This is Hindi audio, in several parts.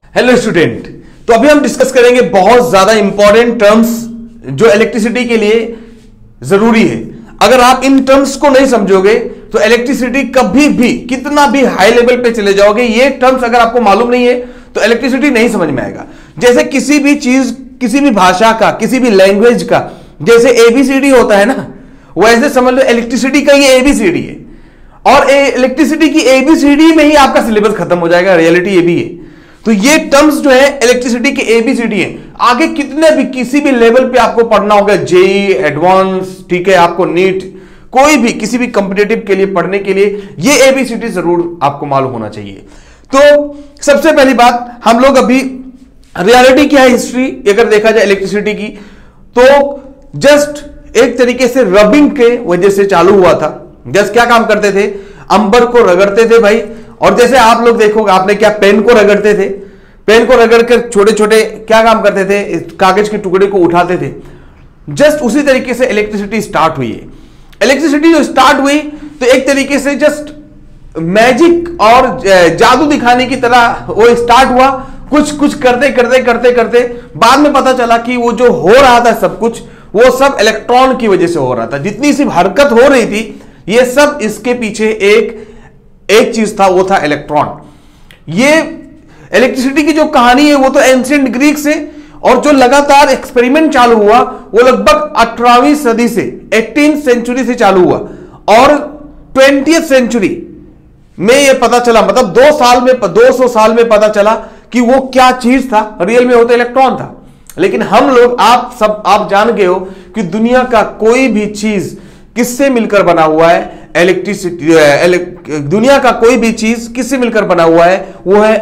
हेलो स्टूडेंट, तो अभी हम डिस्कस करेंगे बहुत ज्यादा इंपॉर्टेंट टर्म्स जो इलेक्ट्रिसिटी के लिए जरूरी है। अगर आप इन टर्म्स को नहीं समझोगे तो इलेक्ट्रिसिटी कभी भी कितना भी हाई लेवल पे चले जाओगे, ये टर्म्स अगर आपको मालूम नहीं है तो इलेक्ट्रिसिटी नहीं समझ में आएगा। जैसे किसी भी चीज, किसी भी भाषा का, किसी भी लैंग्वेज का जैसे एबीसीडी होता है ना, वैसे समझ लो इलेक्ट्रिसिटी का ये एबीसीडी है। और इलेक्ट्रिसिटी की एबीसीडी में ही आपका सिलेबस खत्म हो जाएगा, रियलिटी ये भी है। तो ये टर्म्स जो है इलेक्ट्रिसिटी के एबीसीडी है। आगे कितने भी किसी भी लेवल पे आपको पढ़ना होगा, जेई एडवांस, ठीक है, आपको नीट, कोई भी किसी भी कॉम्पिटिटिव के लिए पढ़ने के लिए ये एबीसीडी जरूर आपको मालूम होना चाहिए। तो सबसे पहली बात, हम लोग अभी रियलिटी क्या है, हिस्ट्री अगर देखा जाए इलेक्ट्रिसिटी की, तो जस्ट एक तरीके से रबिंग के वजह से चालू हुआ था। जस्ट क्या काम करते थे, अंबर को रगड़ते थे भाई। और जैसे आप लोग देखोगे, आपने क्या पेन को रगड़ते थे, पेन को रगड़ कर छोटे छोटे क्या काम करते थे, कागज के टुकड़े को उठाते थे। जस्ट उसी तरीके से इलेक्ट्रिसिटी स्टार्ट हुई है। इलेक्ट्रिसिटी जो स्टार्ट हुई तो एक तरीके से जस्ट मैजिक और जादू दिखाने की तरह वो स्टार्ट हुआ। कुछ कुछ करते करते करते करते बाद में पता चला कि वो जो हो रहा था सब कुछ, वो सब इलेक्ट्रॉन की वजह से हो रहा था। जितनी सी हरकत हो रही थी, ये सब इसके पीछे एक चीज था, वो था इलेक्ट्रॉन। ये इलेक्ट्रिसिटी की जो कहानी है वो तो एंशिएंट ग्रीक से, और जो लगातार एक्सपेरिमेंट चालू हुआ वो लगभग 18वीं सदी से, 18th सेंचुरी से चालू हुआ। और 20th सेंचुरी में ये पता चला, मतलब 200 साल में पता चला कि वो क्या चीज था, रियल में वो तो इलेक्ट्रॉन था। लेकिन हम लोग, आप जान गए हो कि दुनिया का कोई भी चीज किससे मिलकर बना हुआ है, इलेक्ट्रिसिटी। दुनिया का कोई भी चीज किससे मिलकर बना हुआ है, वो है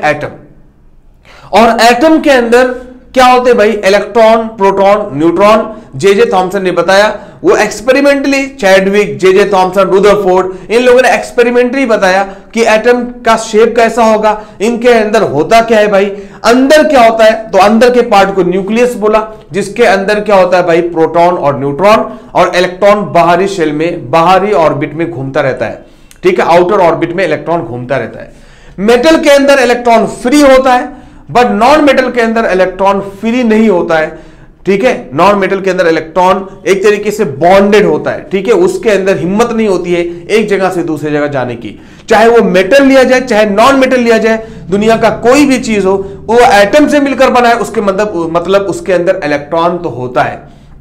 एटम। और एटम के अंदर क्या होते हैं भाई, electron, proton, neutron. J Thomson ने बताया, वो experimentally, Chadwick, J Thomson, Rutherford, इन लोगों ने एक्सपेरिमेंटली बताया कि एटम का शेप कैसा होगा, इनके अंदर होता क्या है भाई, अंदर क्या होता है। तो अंदर के पार्ट को न्यूक्लियस बोला, जिसके अंदर क्या होता है भाई, प्रोटॉन और न्यूट्रॉन। और इलेक्ट्रॉन बाहरी शेल में, बाहरी ऑर्बिट में घूमता रहता है, ठीक है, आउटर ऑर्बिट में इलेक्ट्रॉन घूमता रहता है। मेटल के अंदर इलेक्ट्रॉन फ्री होता है, बट नॉन मेटल के अंदर इलेक्ट्रॉन फ्री नहीं होता है, ठीक है। नॉन मेटल के अंदर इलेक्ट्रॉन एक तरीके से बॉन्डेड होता है, ठीक है, उसके अंदर हिम्मत नहीं होती है एक जगह से दूसरी जगह जाने की। चाहे वो मेटल लिया जाए, चाहे नॉन मेटल लिया जाए, दुनिया का कोई भी चीज हो, वो एटम से मिलकर बना है, उसके मतलब उसके अंदर इलेक्ट्रॉन तो होता है।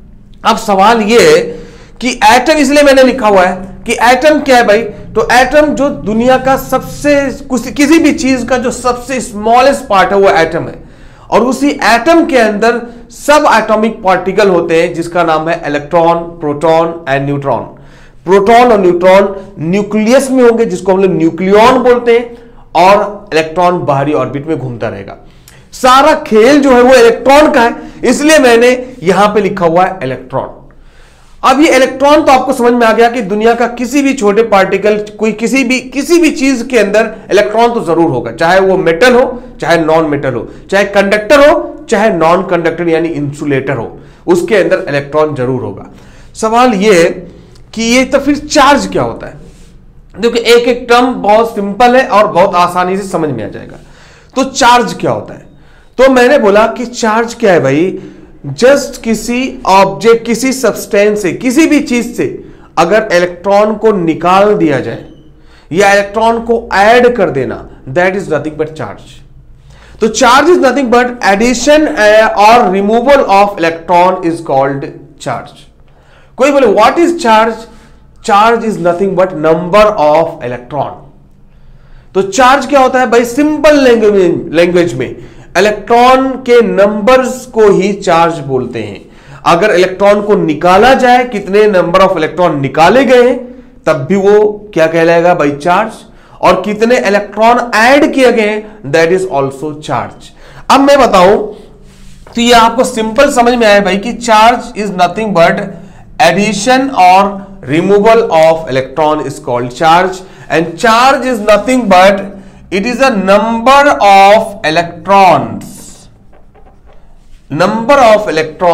अब सवाल ये है कि एटम, इसलिए मैंने लिखा हुआ है कि एटम क्या है भाई। तो एटम जो दुनिया का सबसे, किसी भी चीज का जो सबसे स्मॉलेस्ट पार्ट है वो एटम है। और उसी एटम के अंदर सब एटॉमिक पार्टिकल होते हैं, जिसका नाम है electron, proton and neutron. Proton और न्यूट्रॉन न्यूक्लियस में होंगे, जिसको हम लोग न्यूक्लियॉन बोलते हैं, और इलेक्ट्रॉन बाहरी ऑर्बिट में घूमता रहेगा। सारा खेल जो है वो इलेक्ट्रॉन का है, इसलिए मैंने यहां पे लिखा हुआ है इलेक्ट्रॉन। अब ये इलेक्ट्रॉन तो आपको समझ में आ गया कि दुनिया का किसी भी छोटे पार्टिकल, कोई किसी भी चीज के अंदर इलेक्ट्रॉन तो जरूर होगा, चाहे वो मेटल हो, चाहे नॉन मेटल हो, चाहे कंडक्टर हो, चाहे नॉन कंडक्टर यानी इंसुलेटर हो, उसके अंदर इलेक्ट्रॉन जरूर होगा। सवाल ये है कि ये तो फिर चार्ज क्या होता है। देखिए, एक एक टर्म बहुत सिंपल है और बहुत आसानी से समझ में आ जाएगा। तो चार्ज क्या होता है, तो मैंने बोला कि चार्ज क्या है भाई, जस्ट किसी ऑब्जेक्ट, किसी सब्सटेंस से, किसी भी चीज से अगर इलेक्ट्रॉन को निकाल दिया जाए या इलेक्ट्रॉन को ऐड कर देना, that is nothing but charge. तो charge is nothing but addition और removal of electron is called charge. कोई बोले what is charge, charge is nothing but number of electron. तो चार्ज क्या होता है भाई, सिंपल लैंग्वेज में इलेक्ट्रॉन के नंबर्स को ही चार्ज बोलते हैं। अगर इलेक्ट्रॉन को निकाला जाए, कितने नंबर ऑफ इलेक्ट्रॉन निकाले गए, तब भी वो क्या कहलाएगा भाई, चार्ज। और कितने इलेक्ट्रॉन ऐड किए गए, दैट इज ऑल्सो चार्ज। अब मैं बताऊं तो ये आपको सिंपल समझ में आया भाई कि charge is nothing but addition और removal of electron is called charge, and charge is nothing but it is a number of electrons, number of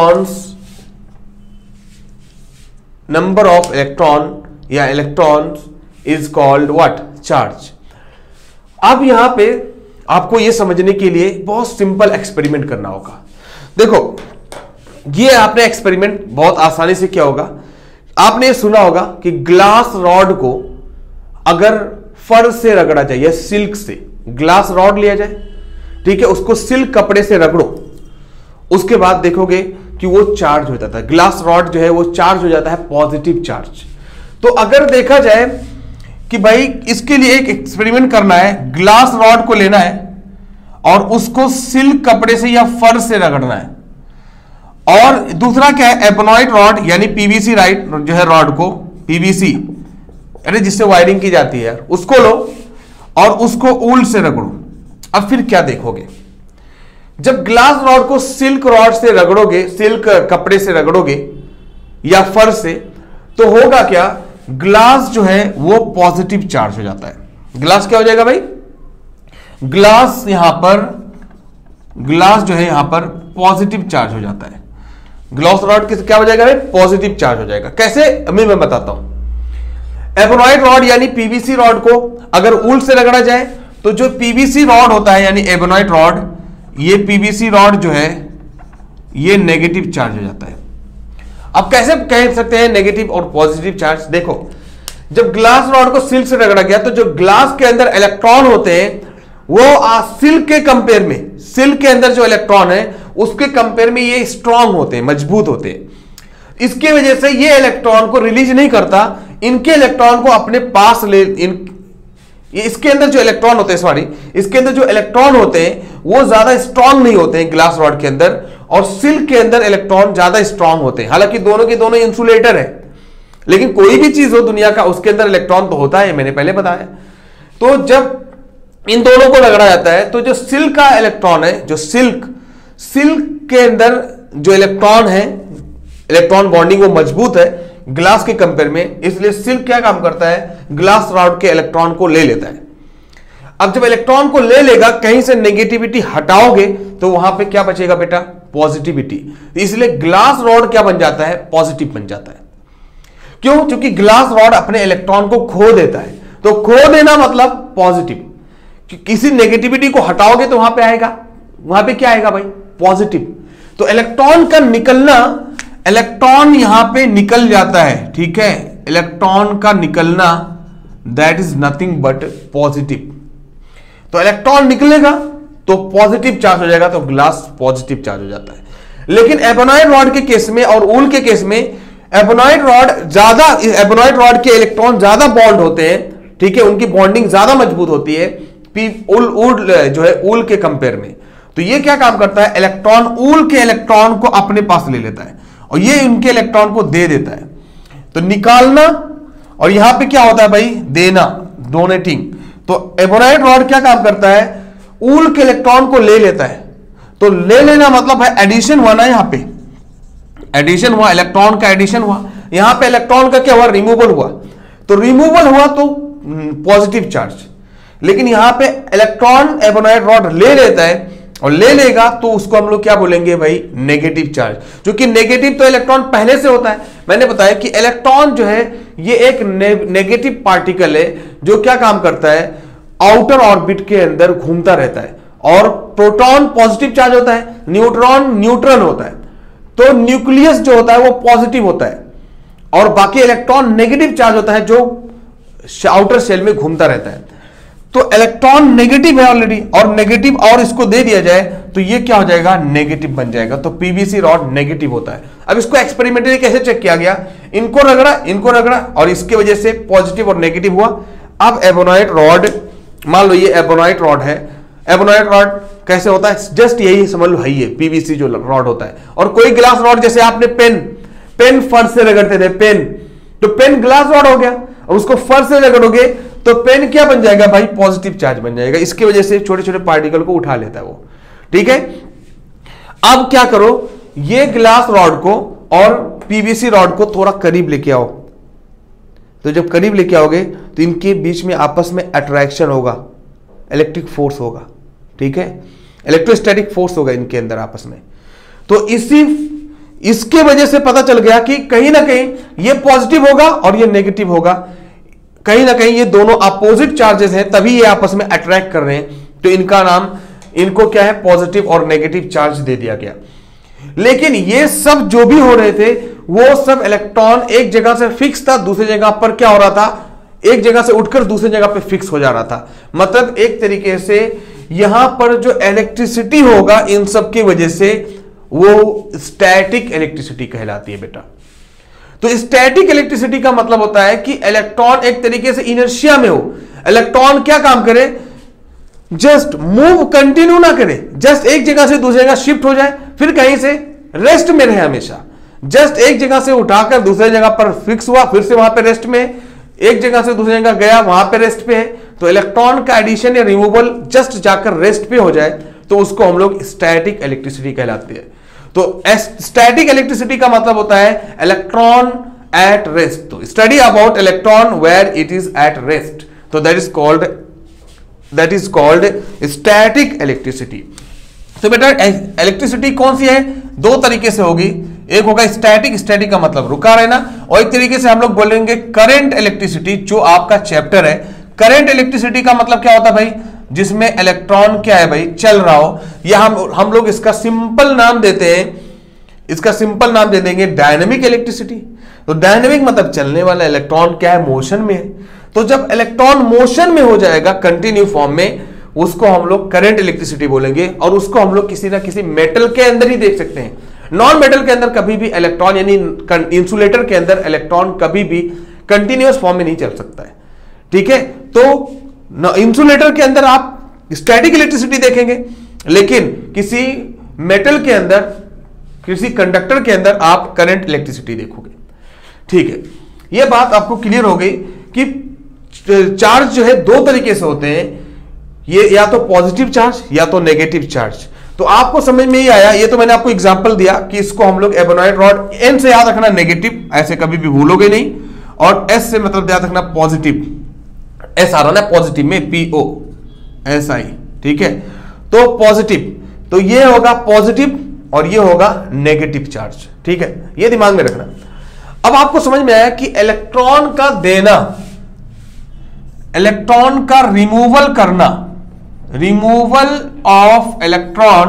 electron या electrons is called what, charge। अब यहां पे आपको यह समझने के लिए बहुत सिंपल एक्सपेरिमेंट करना होगा। देखो, ये आपने एक्सपेरिमेंट बहुत आसानी से किया होगा। आपने सुना होगा कि ग्लास रॉड को अगर फर से रगड़ा जाए या सिल्क से, ग्लास रॉड लिया जाए, ठीक है, उसको सिल्क कपड़े से रगड़ो, उसके बाद देखोगे कि वो चार्ज हो जाता है। ग्लास रॉड जो है वो चार्ज हो जाता है, पॉजिटिव चार्ज। तो अगर देखा जाए कि भाई इसके लिए एक एक्सपेरिमेंट करना है, ग्लास रॉड को लेना है और उसको सिल्क कपड़े से या फर से रगड़ना है, और दूसरा क्या है, एबोनॉइड रॉड यानी पीवीसी राइट जो है, रॉड को पीवीसी अरे जिससे वायरिंग की जाती है यार, उसको लो और उसको ऊल से रगड़ो। अब फिर क्या देखोगे, जब ग्लास रॉड को सिल्क रॉड से रगड़ोगे, सिल्क कपड़े से रगड़ोगे या फर से, तो होगा क्या, ग्लास जो है वो पॉजिटिव चार्ज हो जाता है। ग्लास क्या हो जाएगा भाई, ग्लास यहां पर, ग्लास जो है यहां पर पॉजिटिव चार्ज हो जाता है। ग्लास रॉड क्या हो जाएगा भाई, पॉजिटिव चार्ज हो जाएगा। कैसे, अभी मैं बताता हूं। एबोनॉइड रॉड यानी पीवीसी रॉड को अगर ऊल से रगड़ा जाए तो जो पीवीसी रॉड होता है यानी एबोनॉइड रॉड, ये पीवीसी रॉड जो है ये नेगेटिव चार्ज हो जाता है। अब कैसे कह सकते हैं नेगेटिव और पॉजिटिव चार्ज, देखो जब ग्लास रॉड को सिल्क से रगड़ा गया तो जो ग्लास के अंदर इलेक्ट्रॉन होते हैं वो सिल्क के कंपेयर में, सिल्क के अंदर जो इलेक्ट्रॉन है उसके कंपेयर में ये स्ट्रांग होते हैं, मजबूत होते हैं। इसके वजह से ये इलेक्ट्रॉन को रिलीज नहीं करता, इनके इलेक्ट्रॉन को अपने पास ले, इसके अंदर जो इलेक्ट्रॉन होते हैं, सॉरी, इसके अंदर जो इलेक्ट्रॉन होते हैं वो ज्यादा स्ट्रांग नहीं होते हैं ग्लास रॉड के अंदर, और सिल्क के अंदर इलेक्ट्रॉन ज्यादा स्ट्रांग होते हैं। हालांकि दोनों के दोनों इंसुलेटर है, लेकिन कोई भी चीज हो दुनिया का उसके अंदर इलेक्ट्रॉन तो होता है, मैंने पहले बताया। तो जब इन दोनों को रगड़ा जाता है तो जो सिल्क का इलेक्ट्रॉन है, जो सिल्क के अंदर जो इलेक्ट्रॉन है, इलेक्ट्रॉन बॉन्डिंग वो मजबूत है ग्लास के कंपेयर में, इसलिए सिल्क क्या काम करता है, ग्लास रॉड के इलेक्ट्रॉन को ले लेता है। अब जब इलेक्ट्रॉन को ले लेगा, कहीं से नेगेटिविटी हटाओगे तो वहां पे क्या बचेगा बेटा, पॉजिटिविटी। इसलिए ग्लास रॉड क्या बन जाता है, पॉजिटिव बन जाता है। क्यों, क्योंकि ग्लास रॉड अपने इलेक्ट्रॉन को खो देता है, तो खो देना मतलब पॉजिटिव। किसी नेगेटिविटी को हटाओगे तो वहां पे आएगा, वहां पे क्या आएगा भाई, पॉजिटिव। तो इलेक्ट्रॉन का निकलना, इलेक्ट्रॉन यहां पे निकल जाता है, ठीक है, इलेक्ट्रॉन का निकलना that is nothing but positive. तो इलेक्ट्रॉन निकलेगा तो पॉजिटिव चार्ज हो जाएगा, तो ग्लास पॉजिटिव चार्ज हो जाता है। लेकिन एबोनॉइड रॉड के केस में और ऊल के केस में, एबोनॉइड रॉड के इलेक्ट्रॉन ज्यादा बॉन्ड होते हैं, ठीक है, उनकी बॉन्डिंग ज्यादा मजबूत होती है जो है ऊल के कंपेयर में। तो ये क्या काम करता है, इलेक्ट्रॉन ऊल के इलेक्ट्रॉन को अपने पास ले लेता है और ये उनके इलेक्ट्रॉन को दे देता है। तो निकालना और यहां पे क्या होता है भाई, देना, डोनेटिंग। तो एबोनॉइड रॉड क्या काम करता है, ऊल के इलेक्ट्रॉन को ले लेता है। तो ले लेना मतलब है एडिशन हुआ ना, यहां पे एडिशन हुआ, इलेक्ट्रॉन का एडिशन हुआ। यहां पे इलेक्ट्रॉन का क्या हुआ, रिमूवल हुआ। तो रिमूवल हुआ तो पॉजिटिव चार्ज, लेकिन यहां पे इलेक्ट्रॉन एबोनॉइड रॉड ले लेता है और ले लेगा तो उसको हम लोग क्या बोलेंगे भाई, नेगेटिव चार्ज। क्योंकि नेगेटिव तो इलेक्ट्रॉन पहले से होता है। मैंने बताया कि इलेक्ट्रॉन जो है ये एक नेगेटिव पार्टिकल है जो क्या काम करता है, आउटर ऑर्बिट के अंदर घूमता रहता है। और प्रोटॉन पॉजिटिव चार्ज होता है, न्यूट्रॉन न्यूट्रल होता है। तो न्यूक्लियस जो होता है वो पॉजिटिव होता है और बाकी इलेक्ट्रॉन नेगेटिव चार्ज होता है जो आउटर सेल में घूमता रहता है। तो इलेक्ट्रॉन नेगेटिव है ऑलरेडी, और नेगेटिव और इसको दे दिया जाए तो ये क्या हो जाएगा, नेगेटिव बन जाएगा। तो पीवीसी रॉड नेगेटिव होता है। अब इसको एक्सपेरिमेंटली कैसे चेक किया गया, इनको रगड़ा और इसके वजह से पॉजिटिव और नेगेटिव हुआ। अब एबोनॉइड रॉड, मान लो ये एबोनॉइड रॉड है, एबोनॉइड रॉड कैसे होता है, जस्ट यही समझ लो, है पीवीसी जो रॉड होता है। और कोई ग्लास रॉड, जैसे आपने पेन फर से रगड़ते थे, पेन, तो पेन ग्लास रॉड हो गया, और उसको फर से रगड़ोगे तो पेन क्या बन जाएगा भाई, पॉजिटिव चार्ज बन जाएगा। इसकी वजह से छोटे छोटे पार्टिकल को उठा लेता है वो, ठीक है। अब क्या करो, ये ग्लास रॉड को और पीवीसी रॉड को थोड़ा करीब लेके आओ। तो जब करीब लेके आओगे तो इनके बीच में आपस में अट्रैक्शन होगा, इलेक्ट्रिक फोर्स होगा, ठीक है, इलेक्ट्रोस्टैटिक फोर्स होगा इनके अंदर आपस में। तो इसके वजह से पता चल गया कि कहीं ना कहीं ये पॉजिटिव होगा और ये नेगेटिव होगा, कहीं ना कहीं ये दोनों अपोजिट चार्जेस हैं, तभी ये आपस में अट्रैक्ट कर रहे हैं, तो इनको क्या है, पॉजिटिव और नेगेटिव चार्ज दे दिया गया। लेकिन ये सब जो भी हो रहे थे वो सब इलेक्ट्रॉन एक जगह से फिक्स था, दूसरी जगह पर क्या हो रहा था, एक जगह से उठकर दूसरी जगह पे फिक्स हो जा रहा था। मतलब एक तरीके से यहां पर जो इलेक्ट्रिसिटी होगा इन सब की वजह से वो स्टैटिक इलेक्ट्रिसिटी कहलाती है बेटा। तो स्टैटिक इलेक्ट्रिसिटी का मतलब होता है कि इलेक्ट्रॉन एक तरीके से इनर्शिया में हो। इलेक्ट्रॉन क्या काम करे, जस्ट मूव कंटिन्यू ना करे, जस्ट एक जगह से दूसरी जगह शिफ्ट हो जाए, फिर कहीं से रेस्ट में रहे हमेशा। जस्ट एक जगह से उठाकर दूसरी जगह पर फिक्स हुआ, फिर से वहां पे रेस्ट में, एक जगह से दूसरी जगह गया, वहां पे रेस्ट पे है। तो इलेक्ट्रॉन का एडिशन या रिमूवल जस्ट जाकर रेस्ट पे हो जाए तो उसको हम लोग स्टैटिक इलेक्ट्रिसिटी कहलाती है। तो स्टैटिक इलेक्ट्रिसिटी का मतलब होता है इलेक्ट्रॉन एट रेस्ट। तो study about electron where it is at rest, तो that is called static electricity. तो बेटा इलेक्ट्रिसिटी कौन सी है, दो तरीके से होगी। एक होगा स्टैटिक, स्टैटिक का मतलब रुका रहना, और एक तरीके से हम लोग बोलेंगे करंट इलेक्ट्रिसिटी, जो आपका चैप्टर है। करंट इलेक्ट्रिसिटी का मतलब क्या होता है भाई, जिसमें इलेक्ट्रॉन क्या है भाई, चल रहा हो। या हम लोग इसका सिंपल नाम देते हैं, इसका सिंपल नाम दे देंगे डायनेमिक इलेक्ट्रिसिटी। तो डायनेमिक मतलब चलने वाला, इलेक्ट्रॉन क्या है, मोशन में है। तो जब इलेक्ट्रॉन मोशन में हो जाएगा कंटिन्यू फॉर्म में, उसको हम लोग करंट इलेक्ट्रिसिटी बोलेंगे। और उसको हम लोग किसी ना किसी मेटल के अंदर ही देख सकते हैं। नॉन मेटल के अंदर कभी भी इलेक्ट्रॉन, यानी इंसुलेटर के अंदर इलेक्ट्रॉन कभी भी कंटिन्यूअस फॉर्म में नहीं चल सकता है, ठीक है। तो इंसुलेटर के अंदर आप स्टैटिक इलेक्ट्रिसिटी देखेंगे, लेकिन किसी मेटल के अंदर, किसी कंडक्टर के अंदर आप करंट इलेक्ट्रिसिटी देखोगे, ठीक है। यह बात आपको क्लियर हो गई कि चार्ज जो है दो तरीके से होते हैं, ये या तो पॉजिटिव चार्ज या तो नेगेटिव चार्ज। तो आपको समझ में ही आया, ये तो मैंने आपको एग्जांपल दिया कि इसको हम लोग एबोनॉइड रॉड, एन से याद रखना नेगेटिव, ऐसे कभी भी भूलोगे नहीं, और एस से मतलब याद रखना पॉजिटिव, एस आ रहा ना पॉजिटिव में, POSI, ठीक है। तो पॉजिटिव, तो ये होगा पॉजिटिव और ये होगा नेगेटिव चार्ज, ठीक है, ये दिमाग में रखना। अब आपको समझ में आया कि इलेक्ट्रॉन का देना, इलेक्ट्रॉन का रिमूवल करना, removal of electron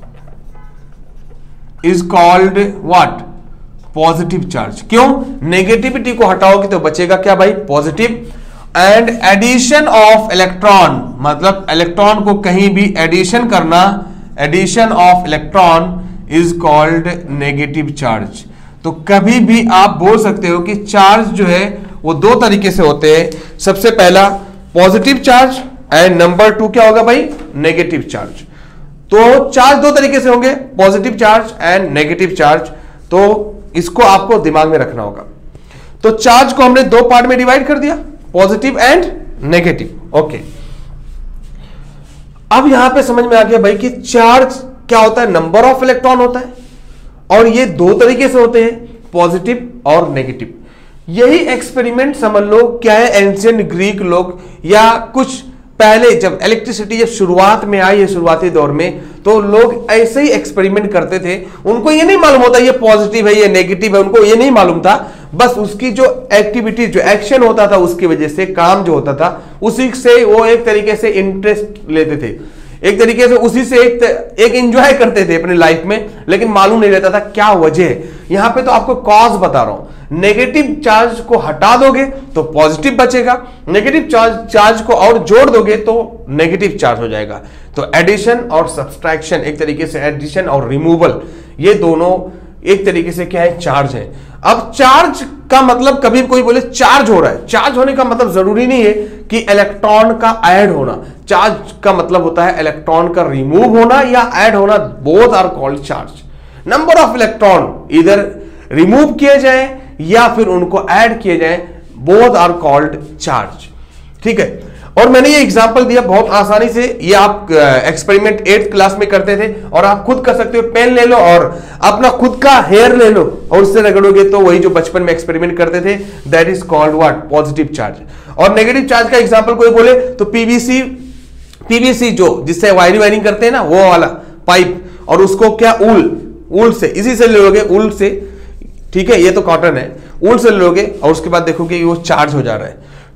is called what, positive charge. क्यों, नेगेटिविटी को हटाओगे तो बचेगा क्या भाई, positive. And addition of electron, मतलब इलेक्ट्रॉन को कहीं भी एडिशन करना, addition of electron is called negative charge. तो कभी भी आप बोल सकते हो कि चार्ज जो है वो दो तरीके से होते हैं। सबसे पहला पॉजिटिव चार्ज एंड नंबर 2 क्या होगा भाई, नेगेटिव चार्ज। तो चार्ज दो तरीके से होंगे, positive charge and negative charge. तो इसको आपको दिमाग में रखना होगा। तो चार्ज को हमने दो पार्ट में डिवाइड कर दिया, पॉजिटिव एंड नेगेटिव, ओके। अब यहां पे समझ में आ गया भाई कि चार्ज क्या होता है, नंबर ऑफ इलेक्ट्रॉन होता है, और ये दो तरीके से होते हैं, पॉजिटिव और नेगेटिव। यही एक्सपेरिमेंट समझ लो क्या है, एंशिएंट ग्रीक लोग या कुछ पहले जब इलेक्ट्रिसिटी जब शुरुआत में आई है, शुरुआती दौर में, तो लोग ऐसे ही एक्सपेरिमेंट करते थे। उनको ये नहीं मालूम होता ये पॉजिटिव है ये नेगेटिव है, उनको ये नहीं मालूम था। बस उसकी जो एक्टिविटी, जो एक्शन होता था, उसकी वजह से काम जो होता था, उसी से वो एक तरीके से इंटरेस्ट लेते थे, एक तरीके से उसी से एक एंजॉय करते थे अपने लाइफ में, लेकिन मालूम नहीं रहता था क्या वजह है। यहां पे तो आपको कॉज बता रहा हूं। नेगेटिव चार्ज को हटा दोगे तो पॉजिटिव बचेगा, नेगेटिव चार्ज को और जोड़ दोगे तो नेगेटिव चार्ज हो जाएगा। तो एडिशन और सब्सट्रैक्शन, एक तरीके से एडिशन और रिमूवल, ये दोनों एक तरीके से क्या है, चार्ज है। अब चार्ज का मतलब, कभी कोई बोले चार्ज हो रहा है, चार्ज होने का मतलब जरूरी नहीं है कि इलेक्ट्रॉन का ऐड होना। चार्ज का मतलब होता है इलेक्ट्रॉन का रिमूव होना या ऐड होना, both are called charge. Number of electron इधर रिमूव किए जाए या फिर उनको ऐड किए जाए, बोथ आर कॉल्ड चार्ज, ठीक है। और मैंने ये एग्जांपल दिया बहुत आसानी से, ये आप एक्सपेरिमेंट 8th क्लास में करते थे और आप खुद कर सकते हो। पेन ले लो और अपना खुद का हेयर ले लो और उससे रगड़ोगे तो वही जो बचपन में एक्सपेरिमेंट करते थे, that is called what, positive charge. और नेगेटिव चार्ज का एग्जांपल कोई बोले तो पीवीसी जो जिससे वायरिंग करते हैं ना, वो वाला पाइप, और उसको क्या ऊल से, इसी से ले लोगे, ऊल से, ठीक है, ये तो कॉटन है, ऊल से लोगे और उसके बाद देखोगे वो चार्ज हो जा रहा है।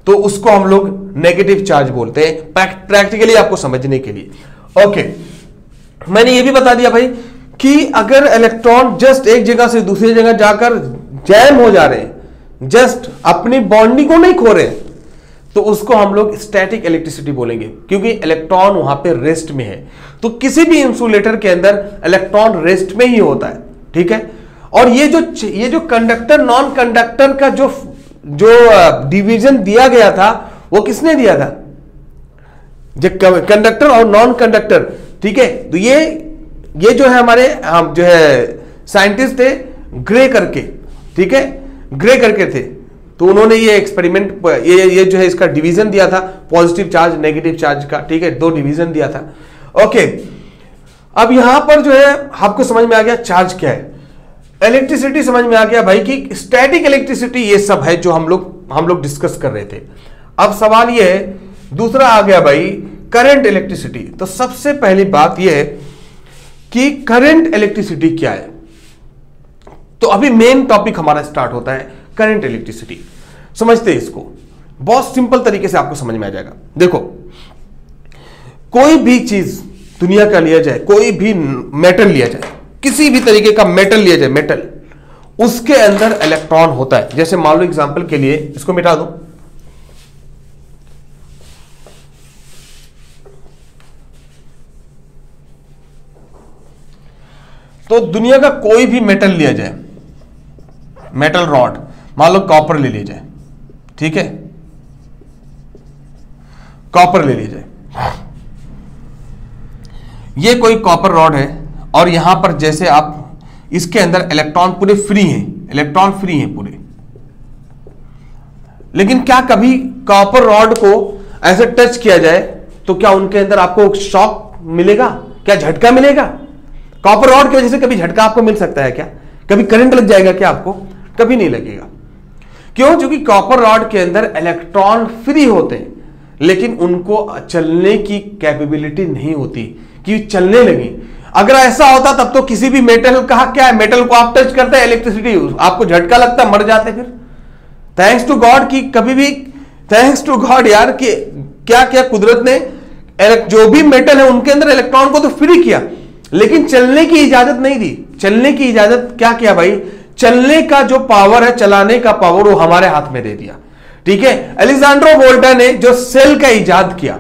तो उसको हम लोग नेगेटिव चार्ज बोलते हैं, प्रैक्टिकली आपको समझने के लिए। ओके, मैंने ये भी बता दिया भाई कि अगर इलेक्ट्रॉन जस्ट एक जगह से दूसरी जगह जाकर जैम हो जा रहे हैं, जस्ट अपनी बॉन्डिंग को नहीं खो रहे, तो उसको हम लोग स्टैटिक इलेक्ट्रिसिटी बोलेंगे, क्योंकि इलेक्ट्रॉन वहां पे रेस्ट में है। तो किसी भी इंसुलेटर के अंदर इलेक्ट्रॉन रेस्ट में ही होता है, ठीक है। और ये जो कंडक्टर नॉन कंडक्टर का जो डिवीजन दिया गया था, वो किसने दिया था? जो कंडक्टर और नॉन कंडक्टर, ठीक है। तो ये जो है हमारे जो है साइंटिस्ट थे ग्रे करके, ठीक है, ग्रे करके थे। तो उन्होंने ये एक्सपेरिमेंट, ये जो है इसका डिवीजन दिया था, पॉजिटिव चार्ज नेगेटिव चार्ज का, ठीक है, 2 डिवीजन दिया था। ओके, अब यहां पर जो है आपको समझ में आ गया चार्ज क्या है, इलेक्ट्रिसिटी समझ में आ गया भाई कि स्टैटिक इलेक्ट्रिसिटी ये सब है जो हम लोग डिस्कस कर रहे थे। अब सवाल ये है, दूसरा आ गया भाई करंट इलेक्ट्रिसिटी। तो सबसे पहली बात ये है कि करंट इलेक्ट्रिसिटी क्या है। तो अभी मेन टॉपिक हमारा स्टार्ट होता है करंट इलेक्ट्रिसिटी। समझते हैं इसको, बहुत सिंपल तरीके से आपको समझ में आ जाएगा। देखो, कोई भी चीज दुनिया का लिया जाए, कोई भी मेटल लिया जाए, किसी भी तरीके का मेटल लिया जाए, मेटल, उसके अंदर इलेक्ट्रॉन होता है। जैसे मान लो एग्जांपल के लिए इसको मिटा दो, तो दुनिया का कोई भी मेटल लिया जाए, मेटल रॉड, मान लो कॉपर ले लिया जाए, ठीक है, कॉपर ले लिया जाए, ये कोई कॉपर रॉड है, और यहां पर जैसे आप इसके अंदर इलेक्ट्रॉन पूरे फ्री हैं, इलेक्ट्रॉन फ्री हैं पूरे। लेकिन क्या कभी कॉपर रॉड को ऐसे टच किया जाए तो क्या उनके अंदर आपको शॉक मिलेगा? क्या झटका मिलेगा? कॉपर रॉड की वजह से कभी झटका आपको मिल सकता है क्या? कभी करंट लग जाएगा क्या आपको? कभी नहीं लगेगा। क्यों? क्योंकि कॉपर रॉड के अंदर इलेक्ट्रॉन फ्री होते हैं, लेकिन उनको चलने की कैपेबिलिटी नहीं होती कि चलने लगे। अगर ऐसा होता तब तो किसी भी मेटल का क्या है, मेटल को आप टच करते हैं, इलेक्ट्रिसिटी आपको झटका लगता, मर जाते। फिर थैंक्स टू गॉड कि कभी भी, थैंक्स टू गॉड यार कि क्या क्या कुदरत ने जो भी मेटल है उनके अंदर इलेक्ट्रॉन को तो फ्री किया, लेकिन चलने की इजाजत नहीं दी। चलने की इजाजत क्या किया भाई? चलने का जो पावर है, चलाने का पावर, वो हमारे हाथ में दे दिया, ठीक है। अलेक्जेंड्रो वोल्टा ने जो सेल का इजाद किया,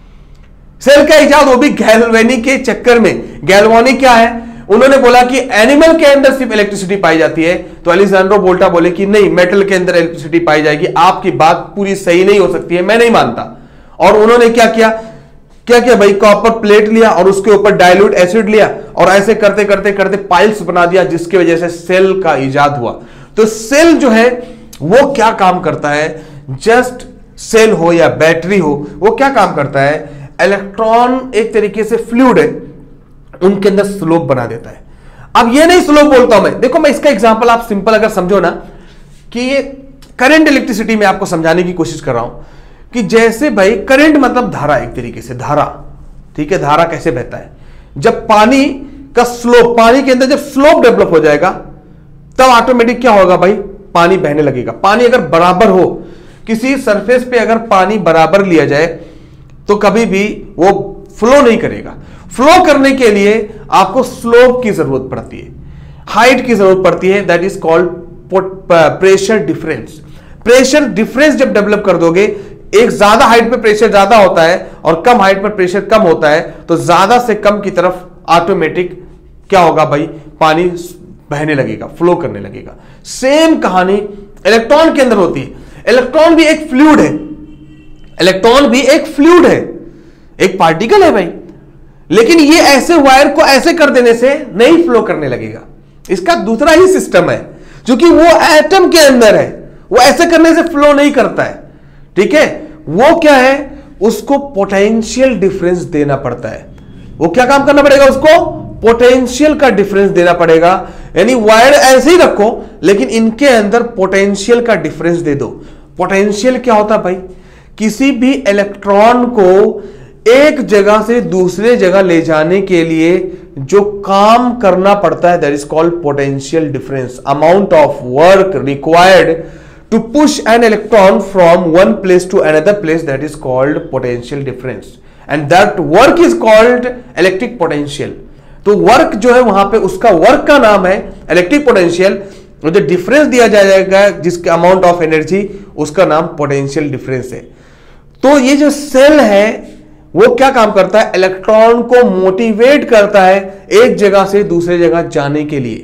सेल का इजाद वो भी गैल्वेनिक के चक्कर में। गैल्वेनिक क्या है? उन्होंने बोला कि एनिमल के अंदर सिर्फ इलेक्ट्रिसिटी पाई जाती है, तो अलेक्जेंड्रो वोल्टा बोले कि नहीं, मेटल के अंदर इलेक्ट्रिसिटी पाई जाएगी। आपकी बात पूरी सही नहीं हो सकती है, मैं नहीं मानता। और उन्होंने क्या किया भाई, कॉपर प्लेट लिया और उसके ऊपर डाइल्यूट एसिड लिया और ऐसे करते करते करते पाइल्स बना दिया, जिसकी वजह से सेल का इजाद हुआ। तो सेल जो है वो क्या काम करता है? जस्ट सेल हो या बैटरी हो, वो क्या काम करता है? इलेक्ट्रॉन एक तरीके से फ्लूइड है, उनके अंदर स्लोप बना देता है। अब ये नहीं स्लोप बोलता हूं मैं, देखो मैं इसका एग्जांपल आप सिंपल अगर समझो ना, कि ये करंट इलेक्ट्रिसिटी में आपको समझाने की कोशिश कर रहा हूं कि जैसे भाई करंट मतलब धारा, एक तरीके से धारा, ठीक है। धारा कैसे बहता है? जब पानी का स्लोप, पानी के अंदर जब स्लोप डेवलप हो जाएगा, तब ऑटोमेटिक क्या होगा भाई? पानी बहने लगेगा। पानी अगर बराबर हो, किसी सरफेस पे अगर पानी बराबर लिया जाए तो कभी भी वो फ्लो नहीं करेगा। फ्लो करने के लिए आपको स्लोप की जरूरत पड़ती है, हाइट की जरूरत पड़ती है, that is called pressure difference. Pressure difference जब डेवलप कर दोगे, एक ज्यादा हाइट पे प्रेशर ज्यादा होता है और कम हाइट पर प्रेशर कम होता है, तो ज्यादा से कम की तरफ ऑटोमेटिक क्या होगा भाई? पानी बहने लगेगा, फ्लो करने लगेगा। सेम कहानी इलेक्ट्रॉन के अंदर होती है। इलेक्ट्रॉन भी एक फ्लूइड है, इलेक्ट्रॉन भी एक फ्लूइड है, एक पार्टिकल है भाई। लेकिन ये ऐसे वायर को ऐसे कर देने से नहीं फ्लो करने लगेगा। इसका दूसरा ही सिस्टम है, क्योंकि वो एटम के अंदर है, वो ऐसे करने से फ्लो नहीं करता है, ठीक है। वो क्या है? उसको पोटेंशियल डिफरेंस देना पड़ता है। वो क्या काम करना पड़ेगा? उसको पोटेंशियल का डिफरेंस देना पड़ेगा। यानी वायर ऐसे ही रखो, लेकिन इनके अंदर पोटेंशियल का डिफरेंस दे दो। पोटेंशियल क्या होता है भाई? किसी भी इलेक्ट्रॉन को एक जगह से दूसरे जगह ले जाने के लिए जो काम करना पड़ता है, that is called potential difference. Amount of work required to push an electron from one place to another place, that is called potential difference, and that work is called electric potential. तो वर्क जो है वहां पे उसका वर्क का नाम है इलेक्ट्रिक पोटेंशियल, और जो डिफरेंस दिया जाएगा जिसका अमाउंट ऑफ एनर्जी, उसका नाम पोटेंशियल डिफरेंस है। तो ये जो सेल है वो क्या काम करता है, इलेक्ट्रॉन को मोटिवेट करता है एक जगह से दूसरे जगह जाने के लिए।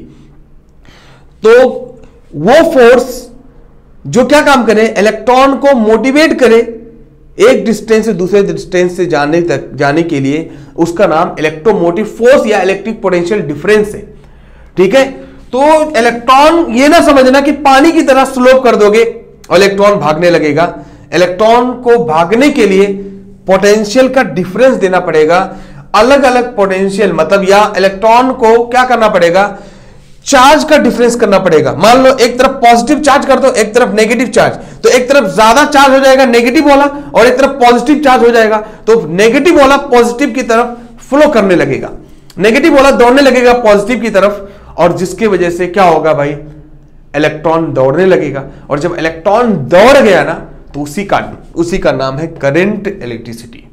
तो वो फोर्स जो क्या काम करे, इलेक्ट्रॉन को मोटिवेट करे एक डिस्टेंस से दूसरे डिस्टेंस से जाने के लिए, उसका नाम इलेक्ट्रोमोटिव फोर्स या इलेक्ट्रिक पोटेंशियल डिफरेंस है। ठीक है, तो इलेक्ट्रॉन ये ना समझना कि पानी की तरह स्लोप कर दोगे और इलेक्ट्रॉन भागने लगेगा। इलेक्ट्रॉन को भागने के लिए पोटेंशियल का डिफरेंस देना पड़ेगा, अलग अलग पोटेंशियल, मतलब या इलेक्ट्रॉन को क्या करना पड़ेगा, चार्ज का डिफरेंस करना पड़ेगा। मान लो एक तरफ पॉजिटिव चार्ज कर दो, एक तरफ नेगेटिव चार्ज, तो एक तरफ ज्यादा चार्ज हो जाएगा नेगेटिव वाला और एक तरफ पॉजिटिव चार्ज हो जाएगा, तो नेगेटिव वाला पॉजिटिव की तरफ फ्लो करने लगेगा, नेगेटिव वाला दौड़ने लगेगा पॉजिटिव की तरफ, और जिसकी वजह से क्या होगा भाई, इलेक्ट्रॉन दौड़ने लगेगा। और जब इलेक्ट्रॉन दौड़ गया ना, तो उसी का नाम है करंट इलेक्ट्रिसिटी।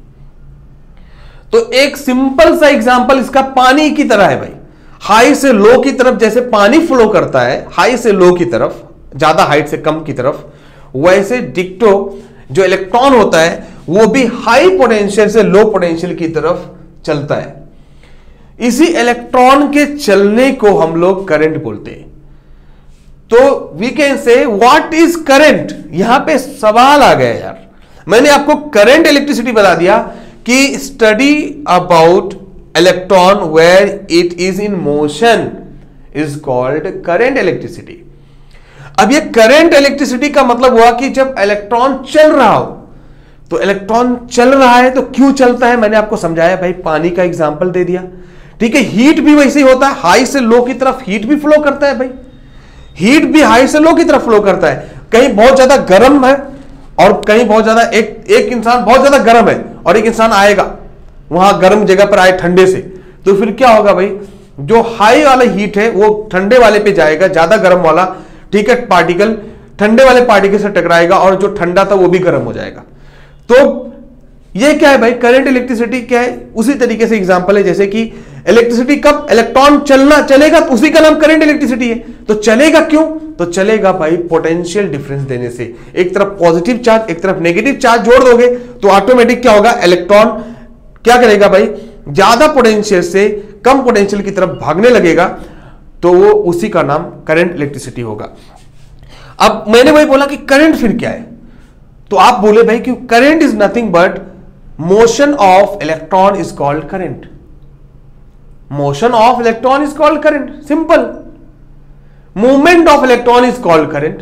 तो एक सिंपल सा एग्जांपल इसका पानी की तरह है भाई, हाई से लो की तरफ जैसे पानी फ्लो करता है, हाई से लो की तरफ, ज्यादा हाइट से कम की तरफ, वैसे डिक्टो जो इलेक्ट्रॉन होता है वो भी हाई पोटेंशियल से लो पोटेंशियल की तरफ चलता है। इसी इलेक्ट्रॉन के चलने को हम लोग करंट बोलते हैं। तो we can say what is current. यहां पे सवाल आ गया यार, मैंने आपको करंट इलेक्ट्रिसिटी बता दिया कि study about electron where it is in motion is called current electricity. अब ये करंट इलेक्ट्रिसिटी का मतलब हुआ कि जब इलेक्ट्रॉन चल रहा हो, तो इलेक्ट्रॉन चल रहा है तो क्यों चलता है, मैंने आपको समझाया भाई, पानी का एग्जांपल दे दिया। ठीक है, हीट भी वैसे ही होता है, हाई से लो की तरफ हीट भी फ्लो करता है भाई, हीट भी हाई से लो की तरफ फ्लो करता है। कहीं बहुत ज्यादा गर्म है और कहीं बहुत ज्यादा, एक इंसान बहुत ज्यादा गर्म है और एक इंसान आएगा वहां गर्म जगह पर आए ठंडे से, तो फिर क्या होगा भाई, जो हाई वाला हीट है वो ठंडे वाले पे जाएगा, ज्यादा गर्म वाला, ठीक है, पार्टिकल ठंडे वाले पार्टिकल से टकराएगा और जो ठंडा था वो भी गर्म हो जाएगा। तो ये क्या है भाई, करंट इलेक्ट्रिसिटी क्या है, उसी तरीके से एग्जांपल है जैसे कि इलेक्ट्रिसिटी कब इलेक्ट्रॉन चलेगा तो उसी का नाम करंट इलेक्ट्रिसिटी है। तो चलेगा क्यों, तो चलेगा भाई पोटेंशियल डिफरेंस देने से। एक तरफ पॉजिटिव चार्ज एक तरफ नेगेटिव चार्ज जोड़ दोगे तो ऑटोमेटिक क्या होगा, इलेक्ट्रॉन क्या करेगा भाई, ज्यादा पोटेंशियल से कम पोटेंशियल की तरफ भागने लगेगा, तो वो उसी का नाम करंट इलेक्ट्रिसिटी होगा। अब मैंने वही बोला कि करंट फिर क्या है, तो आप बोले भाई कि current is nothing but motion of electron is called current. Motion of electron is called current, simple. Movement of electron is called current.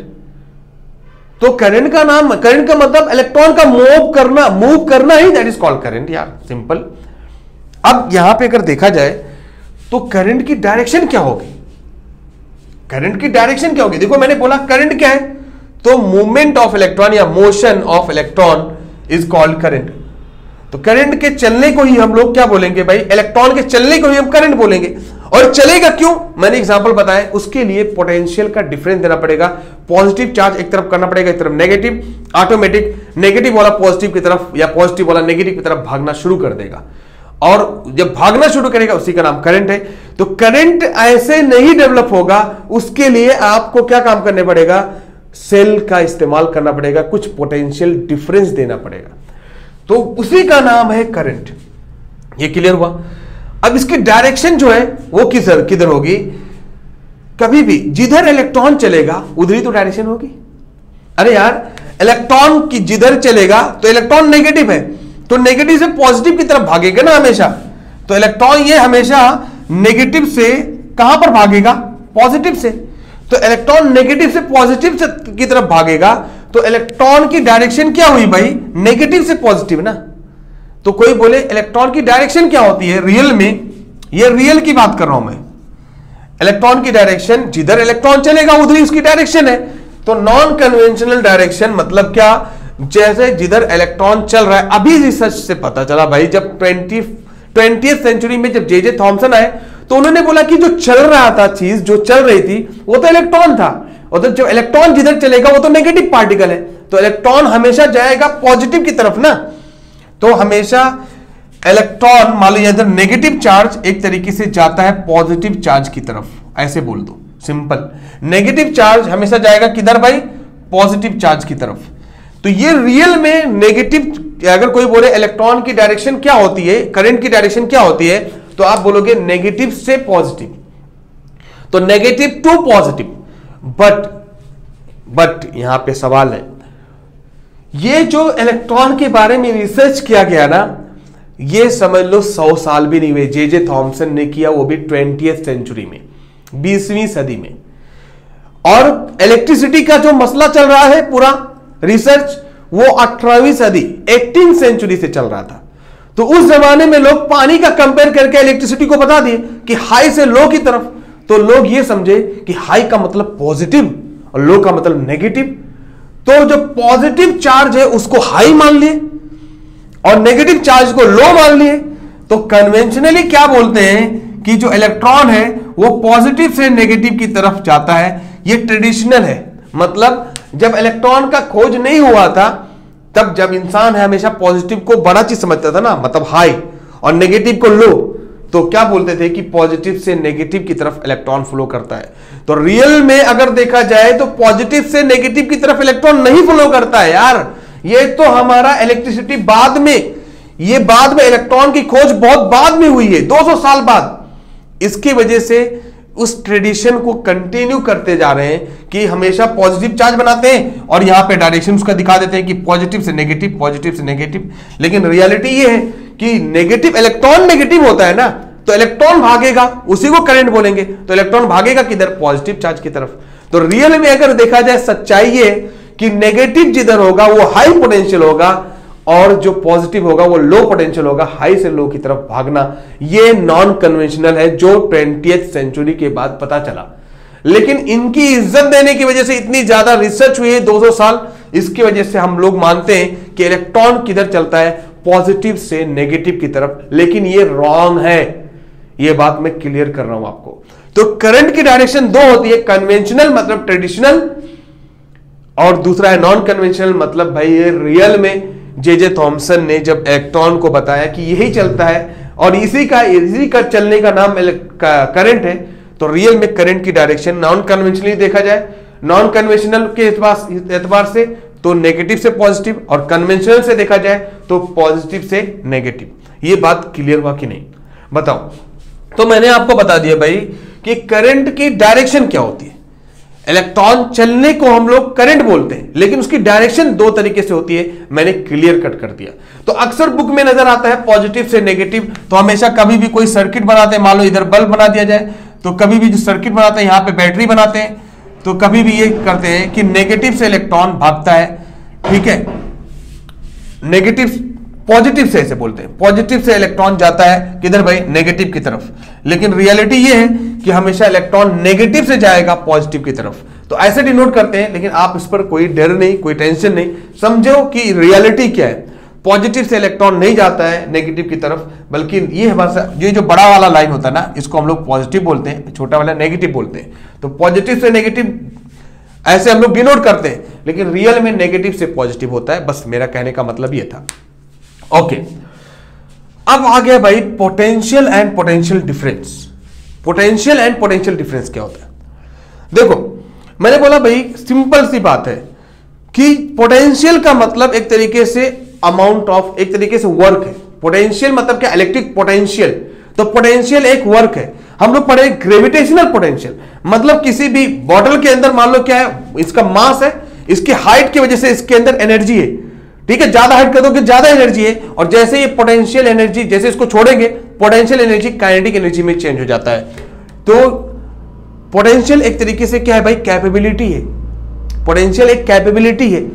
तो करंट का नाम, करंट का मतलब इलेक्ट्रॉन का मूव करना ही, दैट इज कॉल्ड करंट यार, सिंपल। अब यहां पे अगर देखा जाए तो करंट की डायरेक्शन क्या होगी, करंट की डायरेक्शन क्या होगी, देखो मैंने बोला करंट क्या है, तो मूवमेंट ऑफ इलेक्ट्रॉन या motion of electron is called current. तो करंट के चलने को ही हम लोग क्या बोलेंगे भाई, इलेक्ट्रॉन के चलने को ही हम करंट बोलेंगे। और चलेगा क्यों, मैंने एग्जांपल बताया, उसके लिए पोटेंशियल का डिफरेंस देना पड़ेगा, पॉजिटिव चार्ज एक तरफ करना पड़ेगा, एक तरफ नेगेटिव, ऑटोमेटिक नेगेटिव वाला पॉजिटिव की तरफ या पॉजिटिव वाला नेगेटिव की तरफ भागना शुरू कर देगा, और जब भागना शुरू करेगा उसी का नाम करंट है। तो करंट ऐसे नहीं डेवलप होगा, उसके लिए आपको क्या काम करने पड़ेगा, सेल का इस्तेमाल करना पड़ेगा, कुछ पोटेंशियल डिफरेंस देना पड़ेगा, तो उसी का नाम है करंट। ये क्लियर हुआ। अब इसकी डायरेक्शन जो है वो किधर होगी, कभी भी जिधर इलेक्ट्रॉन चलेगा उधर ही तो डायरेक्शन होगी। अरे यार, इलेक्ट्रॉन की जिधर चलेगा तो इलेक्ट्रॉन नेगेटिव है, तो नेगेटिव से पॉजिटिव की तरफ भागेगा ना हमेशा, तो इलेक्ट्रॉन ये हमेशा नेगेटिव से कहां पर भागेगा, पॉजिटिव से। तो इलेक्ट्रॉन नेगेटिव से पॉजिटिव की तरफ भागेगा, तो इलेक्ट्रॉन की डायरेक्शन क्या हुई भाई, नेगेटिव से पॉजिटिव ना। तो कोई बोले इलेक्ट्रॉन की डायरेक्शन क्या होती है, रियल में, ये रियल की बात कर रहा हूं मैं, इलेक्ट्रॉन की डायरेक्शन जिधर इलेक्ट्रॉन चलेगा उधर ही उसकी डायरेक्शन है। तो नॉन कन्वेंशनल डायरेक्शन मतलब क्या, जैसे जिधर इलेक्ट्रॉन चल रहा है, अभी रिसर्च से पता चला भाई, जब 20th सेंचुरी में जब जे थॉमसन आए तो उन्होंने बोला कि जो चल रहा था चीज, जो चल रही थी वो तो इलेक्ट्रॉन था, और तो जब इलेक्ट्रॉन जिधर चलेगा वो तो नेगेटिव पार्टिकल है, तो इलेक्ट्रॉन हमेशा जाएगा पॉजिटिव की तरफ ना। तो हमेशा इलेक्ट्रॉन मान लो इधर नेगेटिव चार्ज एक तरीके से जाता है पॉजिटिव चार्ज की तरफ, ऐसे बोल दो सिंपल। नेगेटिव चार्ज हमेशा जाएगा किधर भाई? पॉजिटिव चार्ज की तरफ। तो ये रियल में नेगेटिव, अगर कोई बोले इलेक्ट्रॉन की डायरेक्शन क्या होती है, करंट की डायरेक्शन क्या होती है, तो आप बोलोगे नेगेटिव से पॉजिटिव, तो नेगेटिव टू पॉजिटिव। बट यहां पे सवाल है, ये जो इलेक्ट्रॉन के बारे में रिसर्च किया गया ना, ये समझ लो 100 साल भी नहीं हुए। जे थॉमसन ने किया, वो भी 20th सेंचुरी में, 20वीं सदी में। और इलेक्ट्रिसिटी का जो मसला चल रहा है पूरा रिसर्च, वो 18वीं सदी 18th सेंचुरी से चल रहा था। तो उस जमाने में लोग पानी का कंपेयर करके इलेक्ट्रिसिटी को बता दिए कि हाई से लो की तरफ। तो लोग ये समझे कि हाई का मतलब पॉजिटिव और लो का मतलब नेगेटिव। तो जो पॉजिटिव चार्ज है उसको हाई मान लिए और नेगेटिव चार्ज को लो मान लिए। तो कन्वेंशनली क्या बोलते हैं कि जो इलेक्ट्रॉन है वो पॉजिटिव से नेगेटिव की तरफ जाता है। ये ट्रेडिशनल है, मतलब जब इलेक्ट्रॉन का खोज नहीं हुआ था तब जब इंसान है हमेशा पॉजिटिव को बड़ा चीज समझता था ना, मतलब हाई, और नेगेटिव को लो। तो क्या बोलते थे कि पॉजिटिव से नेगेटिव की तरफ इलेक्ट्रॉन फ्लो करता है। तो रियल में अगर देखा जाए तो पॉजिटिव से नेगेटिव की तरफ इलेक्ट्रॉन नहीं फ्लो करता है यार। ये तो हमारा इलेक्ट्रिसिटी बाद में, ये बाद में इलेक्ट्रॉन की खोज बहुत बाद में हुई है, 200 साल बाद। इसकी वजह से उस ट्रेडिशन को कंटिन्यू करते जा रहे हैं कि हमेशा पॉजिटिव चार्ज बनाते हैं और यहां पे डायरेक्शन उसका दिखा देते हैं कि पॉजिटिव से नेगेटिव, पॉजिटिव से नेगेटिव। लेकिन रियलिटी ये है कि नेगेटिव, इलेक्ट्रॉन नेगेटिव होता है ना, तो इलेक्ट्रॉन भागेगा, उसी को करंट बोलेंगे। तो इलेक्ट्रॉन भागेगा किधर? पॉजिटिव चार्ज की तरफ। तो रियल में अगर देखा जाए सच्चाई ये कि नेगेटिव जिधर होगा वो हाई पोटेंशियल होगा और जो पॉजिटिव होगा वो लो पोटेंशियल होगा, हाई से लो की तरफ भागना। ये नॉन कन्वेंशनल है जो 20th सेंचुरी के बाद पता चला। लेकिन इनकी इज्जत देने की वजह से इतनी ज्यादा रिसर्च हुई है 200 साल, इसकी वजह से हम लोग मानते हैं कि इलेक्ट्रॉन किधर चलता है? पॉजिटिव से नेगेटिव की तरफ। लेकिन ये रॉन्ग है, ये बात मैं क्लियर कर रहा हूं आपको। तो करंट की डायरेक्शन दो होती है, कन्वेंशनल मतलब ट्रेडिशनल, और दूसरा है नॉन कन्वेंशनल मतलब भाई ये रियल में जे थॉमसन ने जब इलेक्ट्रॉन को बताया कि यही चलता है और इसी का चलने का नाम करंट है। तो रियल में करंट की डायरेक्शन नॉन कन्वेंशनली देखा जाए, नॉन कन्वेंशनल के एतबार से तो नेगेटिव से पॉजिटिव, और कन्वेंशनल से देखा जाए तो पॉजिटिव से नेगेटिव। ये बात क्लियर हुआ कि नहीं बताओ? तो मैंने आपको बता दिया भाई कि करंट की डायरेक्शन क्या होती है। इलेक्ट्रॉन चलने को हम लोग करंट बोलते हैं, लेकिन उसकी डायरेक्शन दो तरीके से होती है, मैंने क्लियर कट कर दिया। तो अक्सर बुक में नजर आता है पॉजिटिव से नेगेटिव। तो हमेशा कभी भी कोई सर्किट बनाते हैं, मान लो इधर बल्ब बना दिया जाए, तो कभी भी जो सर्किट बनाते हैं यहां पे बैटरी बनाते हैं, तो कभी भी ये करते हैं कि नेगेटिव से इलेक्ट्रॉन भागता है, ठीक है, नेगेटिव पॉजिटिव से ऐसे बोलते हैं, पॉजिटिव से इलेक्ट्रॉन जाता है किधर भाई? नेगेटिव की तरफ। लेकिन रियलिटी ये है कि हमेशा इलेक्ट्रॉन नेगेटिव से जाएगा पॉजिटिव की तरफ। तो ऐसे डिनोट करते हैं, लेकिन आप इस पर कोई डर नहीं, कोई टेंशन नहीं, समझो कि रियलिटी क्या है। पॉजिटिव से इलेक्ट्रॉन नहीं जाता है नेगेटिव की तरफ, बल्कि ये हमारा ये जो बड़ा वाला लाइन होता है ना, इसको हम लोग पॉजिटिव बोलते हैं, छोटा वाला नेगेटिव बोलते हैं। तो पॉजिटिव से नेगेटिव ऐसे हम लोग डिनोट करते हैं, लेकिन रियल में नेगेटिव से पॉजिटिव होता है। बस मेरा कहने का मतलब ये था। ओके, अब आ गया भाई potential and potential difference. Potential and potential difference क्या होता है? देखो, मैंने बोला भाई सिंपल सी बात है कि पोटेंशियल का मतलब एक तरीके से अमाउंट ऑफ, एक तरीके से वर्क है। पोटेंशियल मतलब क्या? Electric potential. तो पोटेंशियल एक वर्क है। हम लोग पढ़े ग्रेविटेशनल पोटेंशियल, मतलब किसी भी बॉटल के अंदर मान लो क्या है, इसका मास है, इसकी हाइट की वजह से इसके अंदर एनर्जी है, ठीक है, ज्यादा हाइट कर दोगे ज्यादा एनर्जी है, और जैसे ये पोटेंशियल एनर्जी, जैसे इसको छोड़ेंगे पोटेंशियल एनर्जी काइनेटिक एनर्जी में चेंज हो जाता है। तो पोटेंशियल एक तरीके से क्या है भाई? कैपेबिलिटी है। पोटेंशियल एक कैपेबिलिटी है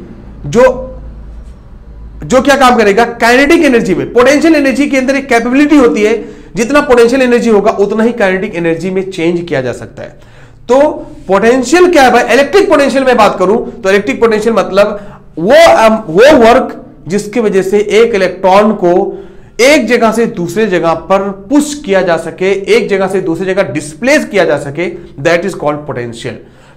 जो क्या काम करेगा? काइनेटिक एनर्जी में। पोटेंशियल एनर्जी के अंदर एक कैपेबिलिटी होती है, जितना पोटेंशियल एनर्जी होगा उतना ही काइनेटिक एनर्जी में चेंज किया जा सकता है। तो पोटेंशियल क्या है भाई? इलेक्ट्रिक पोटेंशियल में बात करूं तो इलेक्ट्रिक पोटेंशियल मतलब वो वर्क जिसकी वजह से एक इलेक्ट्रॉन को एक जगह से दूसरे जगह पर पुश किया जा सके, एक जगह से दूसरी जगह डिस्प्लेस किया जा सके, दैट इज कॉल्ड पोटेंशियल।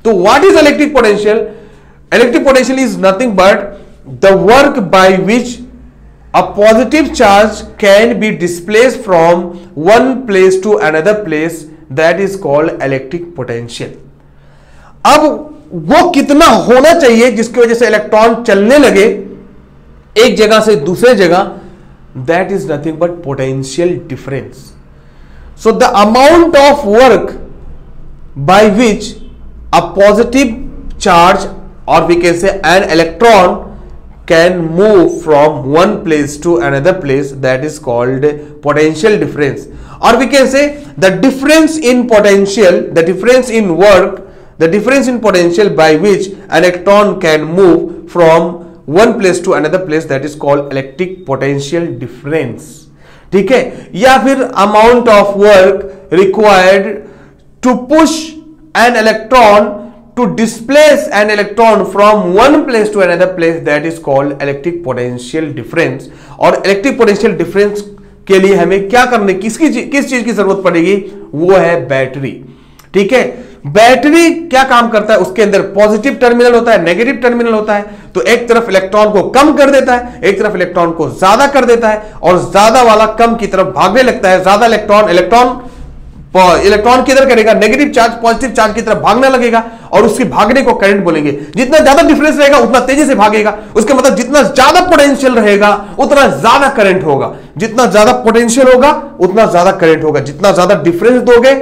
तो what is electric potential? Electric potential is nothing but the work by which a positive charge can be displaced from one place to another place, that is called electric potential. अब वो कितना होना चाहिए जिसकी वजह से इलेक्ट्रॉन चलने लगे एक जगह से दूसरे जगह, that is nothing but potential difference. So the amount of work by which a positive charge, or we can say an electron, can move from one place to another place, that is called potential difference. Or we can say the difference in potential, the difference in work, the difference in potential by which an electron can move from one place to another place, that is called electric potential difference. ठीक है? या फिर amount of work required to push an electron, to displace an electron from one place to another place, that is called electric potential difference. और electric potential difference के लिए हमें क्या करने, किस चीज की जरूरत पड़ेगी? वो है बैटरी. ठीक है? बैटरी क्या काम करता है? उसके अंदर पॉजिटिव टर्मिनल होता है, नेगेटिव टर्मिनल होता है. तो एक तरफ इलेक्ट्रॉन को कम कर देता है, एक तरफ इलेक्ट्रॉन को ज्यादा कर देता है, और ज्यादा वाला कम की तरफ भागने लगता है. ज्यादा इलेक्ट्रॉन किधर करेगा? नेगेटिव चार्ज पॉजिटिव चार्ज की तरफ भागने लगेगा, और उसके भागने को करंट बोलेंगे. जितना ज्यादा डिफरेंस रहेगा उतना तेजी से भागेगा. उसका मतलब जितना ज्यादा पोटेंशियल रहेगा उतना ज्यादा करंट होगा. जितना ज्यादा पोटेंशियल होगा उतना ज्यादा करंट होगा. जितना ज्यादा डिफरेंस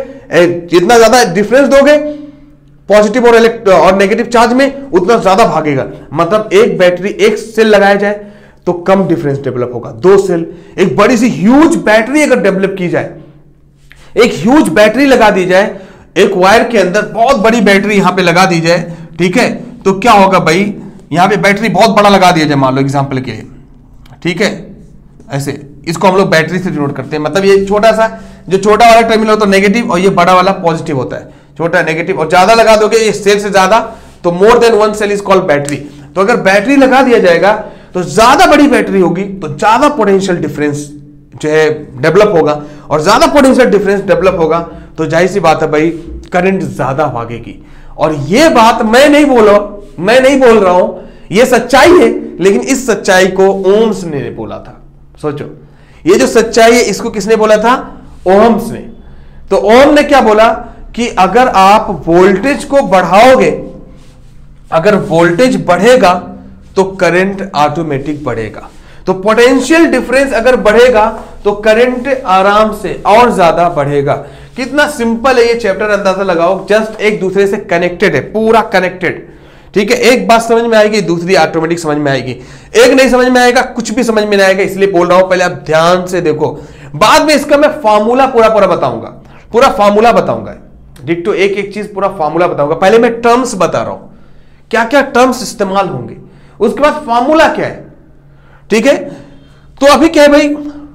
दोगे पॉजिटिव और नेगेटिव चार्ज में, उतना ज्यादा भागेगा. मतलब एक बैटरी, एक सेल लगाया जाए तो कम डिफरेंस डेवलप होगा. दो सेल, एक बड़ी सी ह्यूज बैटरी अगर डेवलप की जाए, एक ह्यूज बैटरी लगा दी जाए, एक वायर के अंदर बहुत बड़ी बैटरी यहां पे लगा दी जाए, ठीक है, तो क्या होगा भाई? यहां पे बैटरी बहुत बड़ा लगा दिया जाए, मान लो एग्जांपल के लिए, ठीक है, ऐसे. इसको हम लोग बैटरी से डिनोट करते हैं. मतलब ये छोटा सा, जो छोटा वाला टर्मिनल होता है नेगेटिव, और ये बड़ा वाला पॉजिटिव होता है. छोटा नेगेटिव, और ज्यादा लगा दोगे ये सेल से ज्यादा, तो more than one cell is called battery. तो अगर बैटरी लगा दिया जाएगा तो ज्यादा बड़ी बैटरी होगी तो ज्यादा पोटेंशियल डिफरेंस जो है डेवलप होगा, और ज्यादा पोटेंशियल डिफरेंस डेवलप होगा तो जाहिर सी बात है भाई करंट ज्यादा भागेगी. और ये बात मैं नहीं बोल रहा हूं, ये सच्चाई है. लेकिन इस सच्चाई को ओम्स ने बोला था. सोचो, ये जो सच्चाई है इसको किसने बोला था? ओम्स ने. तो ओम ने क्या बोला कि अगर आप वोल्टेज को बढ़ाओगे, अगर वोल्टेज बढ़ेगा तो करंट ऑटोमेटिक बढ़ेगा. तो पोटेंशियल डिफरेंस अगर बढ़ेगा तो करंट आराम से और ज्यादा बढ़ेगा. कितना सिंपल है ये चैप्टर, अंदाजा लगाओ. जस्ट एक दूसरे से कनेक्टेड है, पूरा कनेक्टेड. ठीक है? एक बात समझ में आएगी, दूसरी ऑटोमेटिक समझ में आएगी. एक नहीं समझ में आएगा, कुछ भी समझ में नहीं आएगा. इसलिए बोल रहा हूं पहले आप ध्यान से देखो. बाद में इसका मैं फॉर्मूला पूरा बताऊंगा, पूरा फॉर्मूला बताऊंगा. डिट्टो एक एक चीज पूरा फॉर्मूला बताऊंगा. पहले मैं टर्म्स बता रहा हूं, क्या क्या टर्म्स इस्तेमाल होंगे, उसके बाद फॉर्मूला क्या है. ठीक है? तो अभी क्या है भाई,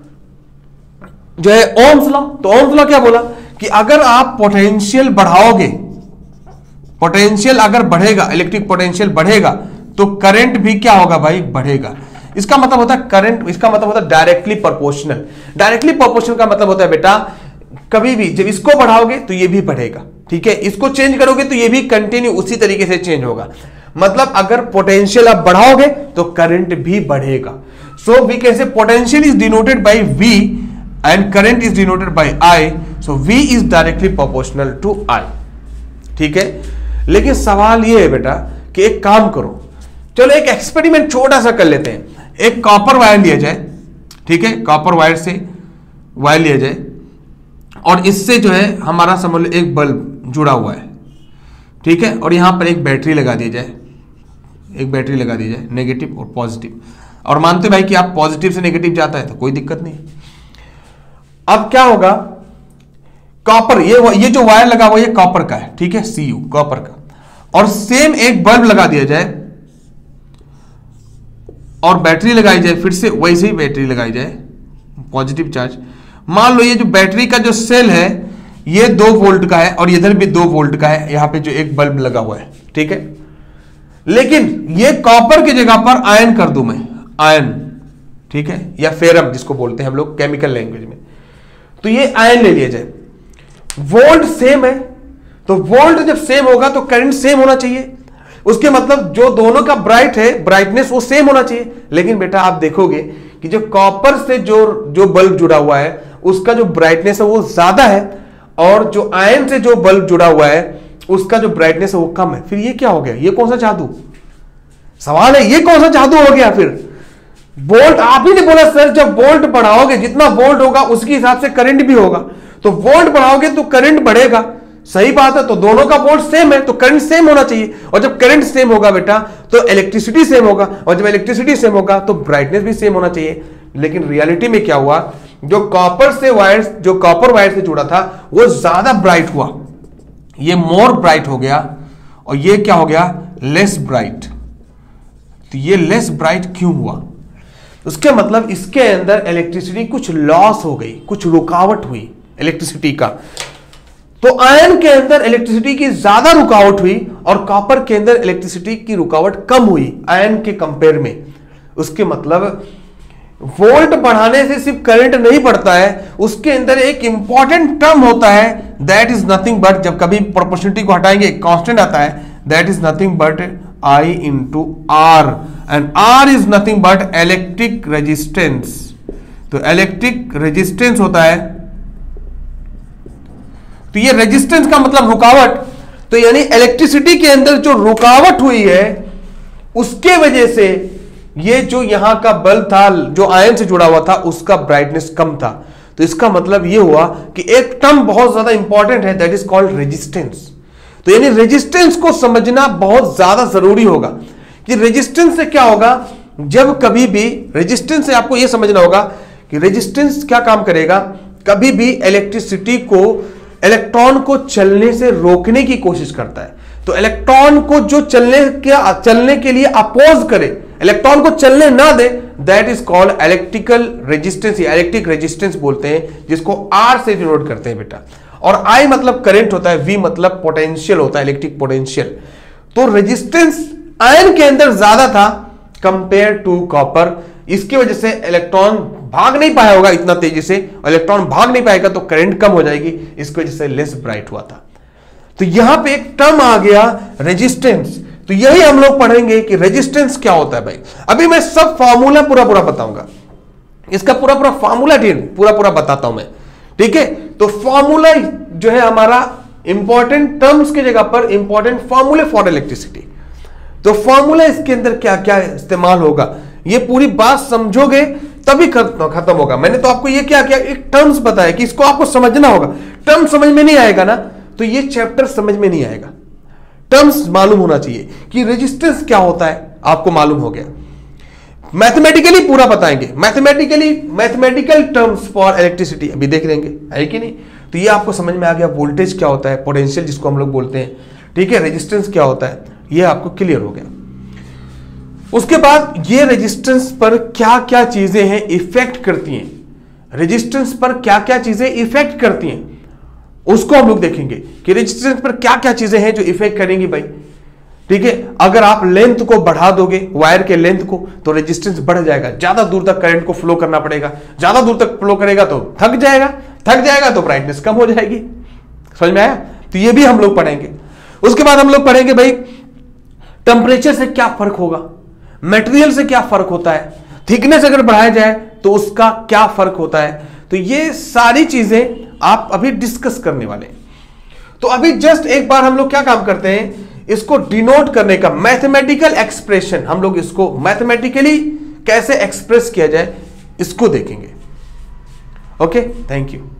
जो है ओम्स लॉ. तो ओम्स लॉ क्या बोला कि अगर आप पोटेंशियल बढ़ाओगे, पोटेंशियल अगर बढ़ेगा, इलेक्ट्रिक पोटेंशियल बढ़ेगा तो करंट भी क्या होगा भाई? बढ़ेगा. इसका मतलब होता है करंट, इसका मतलब होता है डायरेक्टली प्रोपोर्शनल. डायरेक्टली प्रोपोर्शनल का मतलब होता है बेटा, कभी भी जब इसको बढ़ाओगे तो ये भी बढ़ेगा. ठीक है? इसको चेंज करोगे तो ये भी कंटिन्यू उसी तरीके से चेंज होगा. मतलब अगर पोटेंशियल आप बढ़ाओगे तो करंट भी बढ़ेगा. So we can say potential is denoted by V and current is denoted by I. So V is directly proportional to I. ठीक है? लेकिन सवाल ये है बेटा कि एक काम करो, चलो एक एक्सपेरिमेंट छोटा सा कर लेते हैं. एक कॉपर वायर लिया जाए, ठीक है, कॉपर वायर से वायर लिया जाए, और इससे जो है हमारा समझ लो एक बल्ब जुड़ा हुआ है. ठीक है? और यहां पर एक बैटरी लगा दी जाए, एक बैटरी लगा दी जाए, नेगेटिव और पॉजिटिव. और मानते भाई कि आप पॉजिटिव से नेगेटिव जाता है तो कोई दिक्कत नहीं. अब क्या होगा, कॉपर, ये जो वायर लगा हुआ ये कॉपर का है. ठीक है? Cu कॉपर का. और सेम एक बल्ब लगा दिया जाए और बैटरी लगाई जाए, फिर से वैसे ही बैटरी लगाई जाए, पॉजिटिव चार्ज. मान लो ये जो बैटरी का जो सेल है ये 2 वोल्ट का है और इधर भी 2 वोल्ट का है, यहां पे जो एक बल्ब लगा हुआ है. ठीक है? लेकिन ये कॉपर की जगह पर आयन कर दूं मैं, आयन. ठीक है? या फेरम जिसको बोलते हैं हम लोग केमिकल लैंग्वेज में. तो ये आयन ले लिया जाए, वोल्ट सेम है तो वोल्ट जब सेम होगा तो करंट सेम होना चाहिए, उसके मतलब जो दोनों का ब्राइट है ब्राइटनेस वो सेम होना चाहिए। लेकिन बेटा आप देखोगे कि जो कॉपर से जो बल्ब जुड़ा हुआ है उसका जो ब्राइटनेस है वो ज्यादा है, और जो आयन से जो बल्ब जुड़ा हुआ है उसका जो ब्राइटनेस है वो कम है। फिर ये क्या हो गया, ये कौन सा जादू, सवाल है ये कौन सा जादू हो गया। फिर वोल्ट आप ही ने बोला सर जब वोल्ट बढ़ाओगे जितना वोल्ट होगा उसके हिसाब से करंट भी होगा, तो वोल्ट बढ़ाओगे तो करंट बढ़ेगा, सही बात है। तो दोनों का वोल्ट सेम है तो करंट सेम होना चाहिए, और जब करंट सेम होगा बेटा तो इलेक्ट्रिसिटी सेम होगा, और जब इलेक्ट्रिसिटी सेम होगा तो ब्राइटनेस भी सेम होना चाहिए। लेकिन रियलिटी में क्या हुआ, जो कॉपर वायर से जुड़ा था वो ज्यादा ब्राइट हुआ, ये मोर ब्राइट हो गया, और ये क्या हो गया, लेस ब्राइट। तो ये लेस ब्राइट क्यों हुआ, उसके मतलब इसके अंदर इलेक्ट्रिसिटी कुछ लॉस हो गई, कुछ रुकावट हुई इलेक्ट्रिसिटी का। तो आयन के अंदर इलेक्ट्रिसिटी की ज्यादा रुकावट हुई और कॉपर के अंदर इलेक्ट्रिसिटी की रुकावट कम हुई आयन के कंपेयर में। उसके मतलब वोल्ट बढ़ाने से सिर्फ करंट नहीं बढ़ता है, उसके अंदर एक इंपॉर्टेंट टर्म होता है, दैट इज नथिंग बट, जब कभी प्रोपोर्शनलिटी को हटाएंगे एक कांस्टेंट आता है, that is nothing but I into R, and R is nothing but electric resistance. तो इलेक्ट्रिक रेजिस्टेंस होता है, तो ये रेजिस्टेंस का मतलब रुकावट, तो यानी इलेक्ट्रिसिटी के अंदर जो रुकावट हुई है उसके वजह से ये जो यहां का बल्ब था जो आयन से जुड़ा हुआ था उसका ब्राइटनेस कम था। तो इसका मतलब ये हुआ कि एक टर्म बहुत ज्यादा इंपॉर्टेंट है, दैट इज कॉल्ड रेजिस्टेंस। तो यानी रेजिस्टेंस को समझना बहुत ज्यादा जरूरी होगा कि रेजिस्टेंस से क्या होगा, जब कभी भी रेजिस्टेंस से आपको यह समझना होगा कि रेजिस्टेंस क्या काम करेगा, कभी भी इलेक्ट्रिसिटी को इलेक्ट्रॉन को चलने से रोकने की कोशिश करता है। तो इलेक्ट्रॉन को जो चलने के लिए अपोज करे, इलेक्ट्रॉन को चलने ना दे, that is called electrical resistance या इलेक्ट्रिक रेजिस्टेंस बोलते हैं, जिसको आर से डिनोट करते हैं बेटा। और I मतलब करंट होता है, V मतलब पोटेंशियल होता है, इलेक्ट्रिक पोटेंशियल। तो रेजिस्टेंस आयन के अंदर ज्यादा था कंपेयर टू कॉपर, इसकी वजह से इलेक्ट्रॉन भाग नहीं पाया होगा इतना तेजी से, और इलेक्ट्रॉन भाग नहीं पाएगा तो करंट कम हो जाएगी, इसकी वजह से लेस ब्राइट हुआ था। तो यहां पे एक टर्म आ गया रेजिस्टेंस। तो यही हम लोग पढ़ेंगे कि रेजिस्टेंस क्या होता है भाई। अभी मैं सब फॉर्मूला पूरा बताऊंगा, इसका पूरा फॉर्मूला पूरा बताता हूं मैं, ठीक है। तो फॉर्मूला जो है हमारा इंपॉर्टेंट टर्म्स की जगह पर इंपॉर्टेंट फॉर्मूले फॉर इलेक्ट्रिसिटी। तो फॉर्मूला इसके अंदर क्या क्या इस्तेमाल होगा, ये पूरी बात समझोगे तभी खत्म होगा। मैंने तो आपको ये क्या एक टर्म्स बताया कि इसको आपको समझना होगा। टर्म समझ में नहीं आएगा ना तो ये चैप्टर समझ में नहीं आएगा। टर्म्स मालूम होना चाहिए कि रेजिस्टेंस क्या होता है, आपको मालूम हो गया। मैथमेटिकली पूरा बताएंगे, मैथमेटिकल टर्म्स फॉर इलेक्ट्रिसिटी अभी देख लेंगे, है कि नहीं। तो ये आपको समझ में आ गया, वोल्टेज क्या होता है, पोटेंशियल जिसको हम लोग बोलते हैं, ठीक है, रेजिस्टेंस क्या होता है, ये आपको क्लियर हो गया। उसके बाद ये रेजिस्टेंस पर क्या क्या चीजें हैं इफेक्ट करती हैं, रेजिस्टेंस पर क्या क्या चीजें इफेक्ट करती हैं उसको हम लोग देखेंगे कि रेजिस्टेंस पर क्या क्या चीजें हैं जो इफेक्ट करेंगी भाई, ठीक है। अगर आप लेंथ को बढ़ा दोगे वायर के लेंथ को तो रेजिस्टेंस बढ़ जाएगा, ज्यादा दूर तक करंट को फ्लो करना पड़ेगा, ज्यादा दूर तक फ्लो करेगा तो थक जाएगा तो ब्राइटनेस कम हो जाएगी। समझ में आया। तो ये भी हम लोग पढ़ेंगे। उसके बाद हम लोग पढ़ेंगे भाई टेंपरेचर से क्या फर्क होगा, मटेरियल से क्या फर्क होता है, थिकनेस अगर बढ़ाया जाए तो उसका क्या फर्क होता है। तो ये सारी चीजें आप अभी डिस्कस करने वाले हैं। तो अभी जस्ट एक बार हम लोग क्या काम करते हैं, इसको डिनोट करने का मैथमेटिकल एक्सप्रेशन, हम लोग इसको मैथमेटिकली कैसे एक्सप्रेस किया जाए इसको देखेंगे। Okay, thank you.